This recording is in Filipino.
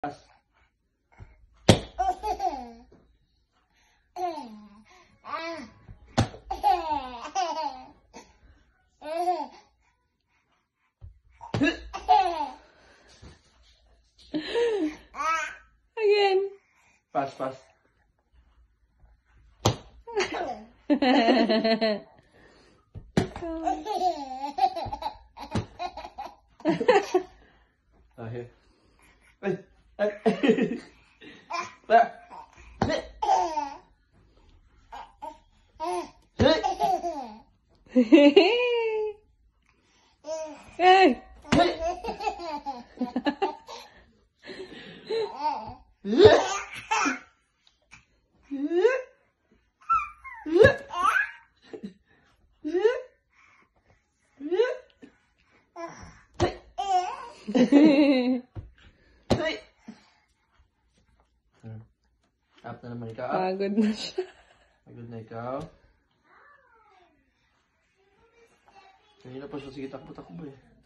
Pas. Again. Pas, pas. Oh, here. Ay! Ay! There! Hey! Up na naman ikaw. Up. Pagod na siya. Pagod na ikaw. Kanina pa siya. Sige, takbo-takbo eh.